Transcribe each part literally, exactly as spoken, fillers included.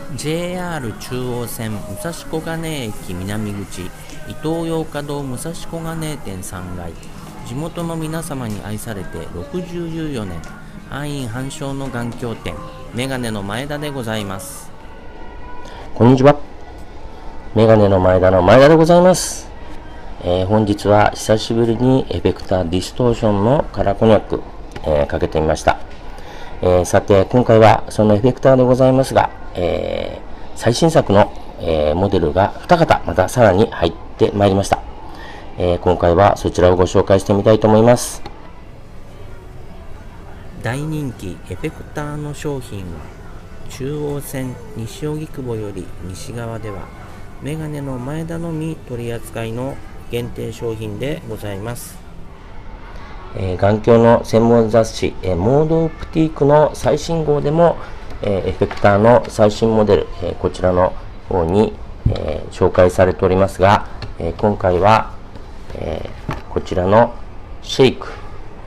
ジェイアール 中央線武蔵小金駅南口伊東洋華堂武蔵小金店さんがい、地元の皆様に愛されてろくじゅうよねん、愛印半生の眼鏡店メガネの前田でございます。 こんにちは。メガネの前田の前田でございます。えー、本日は久しぶりにエフェクターディストーションのカラーコニャック、えー、かけてみました。えー、さて今回はそのエフェクターでございますが、えー、最新作の、えー、モデルがに方またさらに入ってまいりました。えー、今回はそちらをご紹介してみたいと思います。 大人気エフェクターの商品は中央線西荻窪より西側ではメガネの前田のみ取り扱いの限定商品でございます。 えー、眼鏡の専門雑誌、えー、モードオプティークの最新号でも、えー、エフェクターの最新モデル、えー、こちらの方に、えー、紹介されておりますが、えー、今回は、えー、こちらのシェイク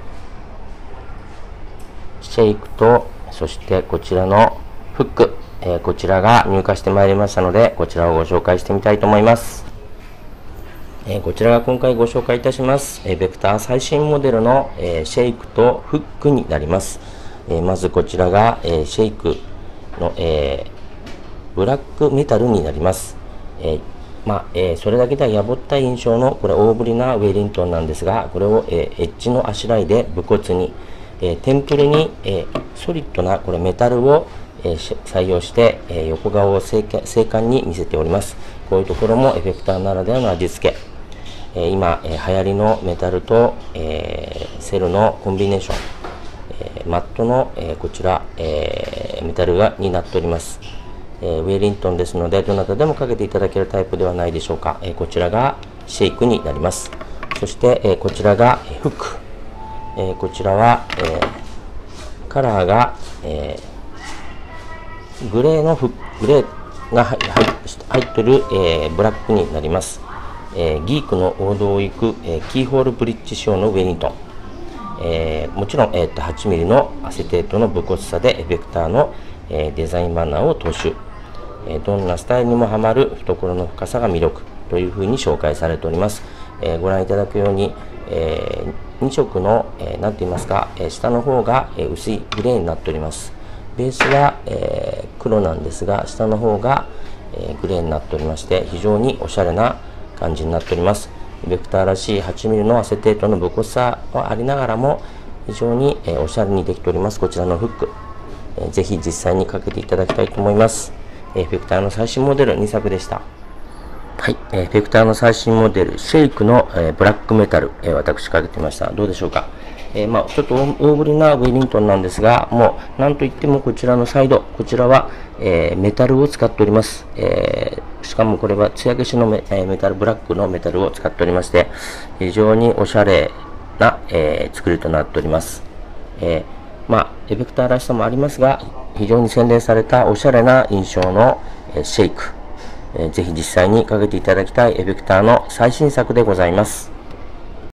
シェイクとそしてこちらのフック、えー、こちらが入荷してまいりましたので、こちらをご紹介してみたいと思います。えー、こちらが今回ご紹介いたします、えー、ベクター最新モデルの、えー、シェイクとフックになります。えー、まずこちらが、えー、シェイクの、えー、ブラックメタルになります。えーまあえー、それだけではやぼったい印象のこれ大ぶりなウェリントンなんですが、これを、えー、エッジのあしらいで武骨に、えー、テンプルに、えー、ソリッドなこれメタルを、えー、採用して、えー、横顔を精悍に見せております。こういうところもエフェクターならではの味付け。えー、今、えー、流行りのメタルと、えー、セルのコンビネーション、えー、マットの、えー、こちら、えー、メタルがになっております。えー、ウェリントンですのでどなたでもかけていただけるタイプではないでしょうか。えー、こちらがシェイクになります。そして、えー、こちらがフック、えー、こちらは、えー、カラーが、えー、グレーのフグレーが入っている、えー、ブラックになります。えー、ギークの王道を行く、えー、キーホールブリッジ仕様のウェリントン、えー、もちろん、えー、と はちミリ のアセテートの武骨さでエフェクターの、えー、デザインマナーを踏襲、えー、どんなスタイルにもはまる懐の深さが魅力というふうに紹介されております。えー、ご覧いただくように、えー、に色の、えー、なんて言いますか、えー、下の方が、えー、薄いグレーになっております。ベースは、えー、黒なんですが下の方が、えー、グレーになっておりまして非常におしゃれな感じになっております。ベクターらしい はちミリ のアセテートの武骨さはありながらも非常に、えー、おしゃれにできております。こちらのフック、えー、ぜひ実際にかけていただきたいと思います。えー、ベクターの最新モデルに作でした。はい、えー、ベクターの最新モデルシェイクの、えー、ブラックメタル、えー、私かけてみました。どうでしょうか。えーまあ、ちょっと大ぶりなウェリントンなんですが、もうなんといってもこちらのサイド、こちらは、えー、メタルを使っております。えー、しかもこれは艶消しの メ, メタル、ブラックのメタルを使っておりまして、非常におしゃれな、えー、作りとなっております。えー、まあ、エフェクターらしさもありますが、非常に洗練されたおしゃれな印象の、えー、シェイク、えー、ぜひ実際にかけていただきたいエフェクターの最新作でございます。